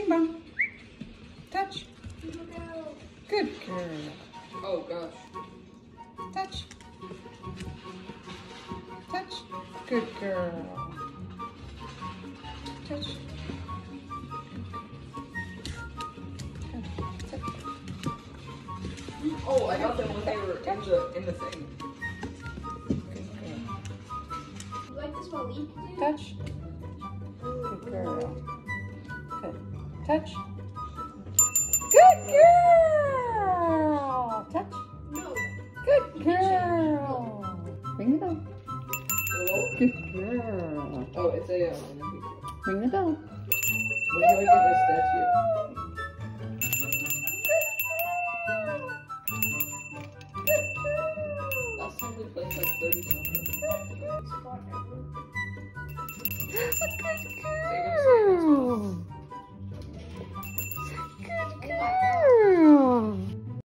Bing bong. Touch. Good girl. Oh gosh. Touch. Touch. Good girl. Touch. Oh, I got them when they were in the thing. You like this one leak? Touch. Good girl. Good. Touch. Good girl. Touch. No. Good girl. Ring the bell. Hello? Good girl. Oh, it's a Ring the bell. When do I get this statue?